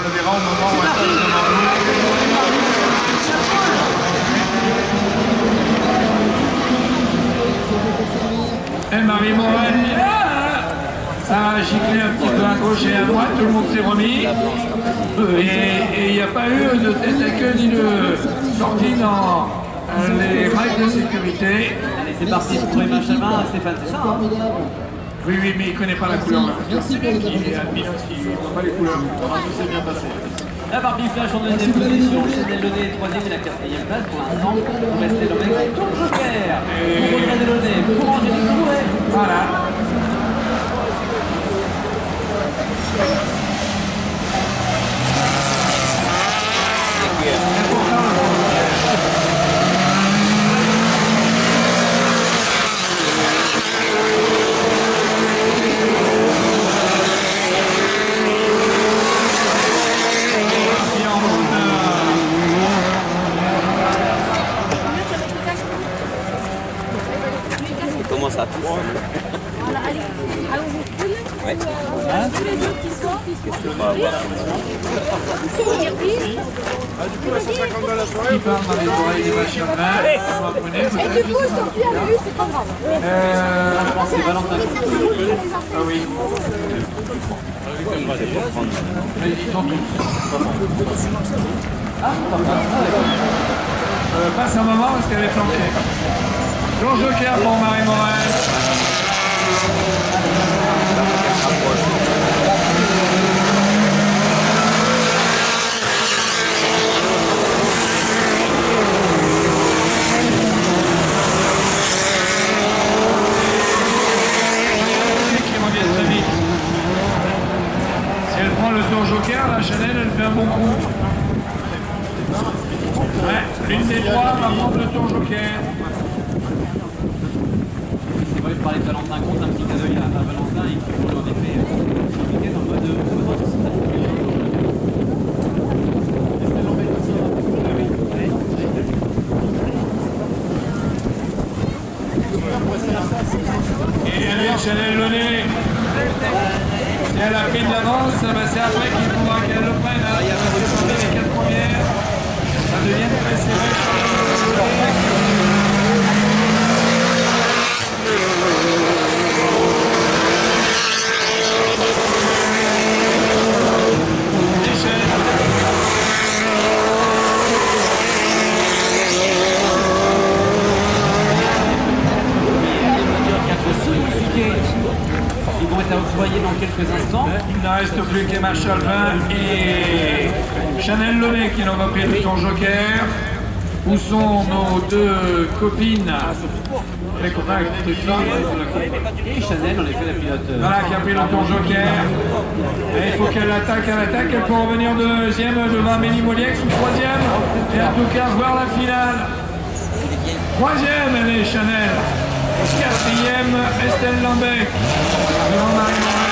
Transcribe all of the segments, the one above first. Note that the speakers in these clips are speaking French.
le verra au moment où elle passe devant nous. Et Marie Morel, ça a giclé un petit peu à gauche et à droite, tout le monde s'est remis. Et il n'y a pas eu de tête à queue ni de sortie dans les règles de sécurité. Allez, c'est parti pour Emma Chalvin, Stéphane, c'est ça hein? Oui, mais il ne connaît pas la couleur. Il est albinos, il ne voit pas les couleurs. Tout s'est bien passé. La Barbie Flash en deuxième position, Chanel Launay troisième et la quatrième place pour l'instant. Pour rester le mec avec Tour Joker. Pour Chanel Launay, pour Angélique Drouet. Voilà. Comment ça touche? Ouais. Tous les deux qui sortent, ils sont. Bah, voilà. Du coup, à 150 balles la soirée. Il parle dans les oreilles des machines. Et du coup, ils sont plus à vue, c'est pas grave. Je pense que c'est Valentin. Ah oui. Ils sont tous. Passe un moment parce qu'elle est planquée. Tour Joker pour Marie Morel. Qui revient très vite. Si elle prend le tour Joker, la Chanel, elle fait un bon coup. Ouais, l'une des trois va prendre le tour Joker. C'est vrai, je parlais de Valentin Comte, un petit cadeau à Valentin et qui roule en effet ce week-end en mode Et Chanel Launay, si elle a pris de l'avance, c'est après qu'il faudra qu'elle le prenne. Il y a les 4 premières, ça devient très serré. Ils vont être employés dans quelques instants. Il ne reste plus qu'Emma Chalvin et Chanel Launay qui n'ont pas pris le tour Joker. Où sont nos deux copines? Les copains avec les filles. Et Chanel, en effet, la pilote. Voilà, qui a pris le tour Joker. Et il faut qu'elle attaque, elle peut revenir deuxième devant Amélie Moliex ou troisième. Et en tout cas, voir la finale. Troisième, elle est Chanel. Quatrième, Estelle Lambec. Devant Marie Morel.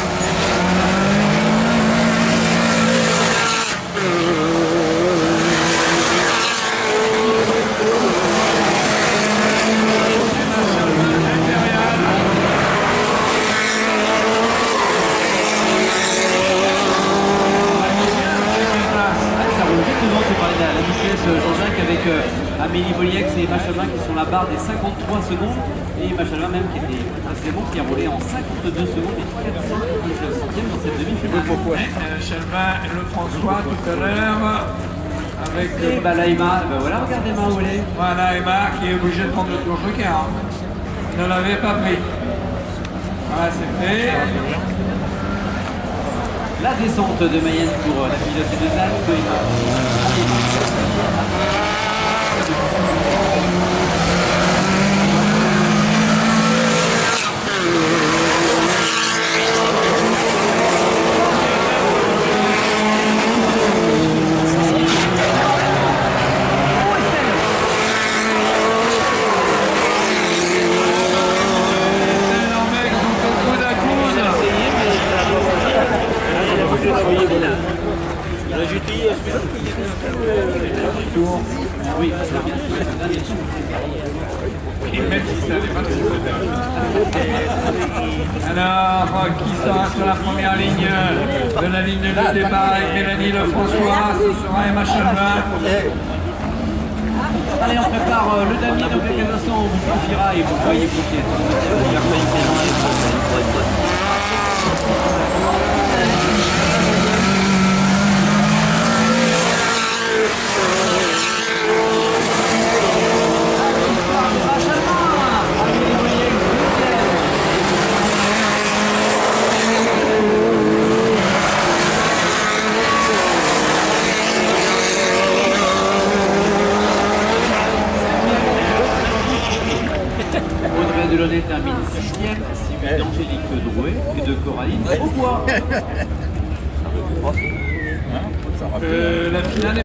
Jean-Jacques avec Amélie Moliex et Emma Chalvin qui sont la barre des 53 secondes et Emma Chalvin même qui était précédemment qui a roulé en 52 secondes et 4 centièmes dans cette demi-finale. Chalvin et le François tout à l'heure avec... Et bah là Emma, bah voilà, regardez Emma où elle est. Voilà Emma qui est obligée de prendre le tour Joker. Hein. Ne l'avait pas pris. Voilà, c'est fait. La descente de Mayenne pour la pilote des Alpes. Oui, c'est bien. Et même si ça n'est pas trop alors, qui sera sur la première ligne de la ligne de départ avec Mélanie Lefrançois? Ce sera Emma Chalvat. Allez, on prépare le damier dans quelques instants, on vous confiera et vous voyez confier. Audrey Delaunay termine 6e, suivi d'Angélique Drouet et de Coraline Aubois. La finale est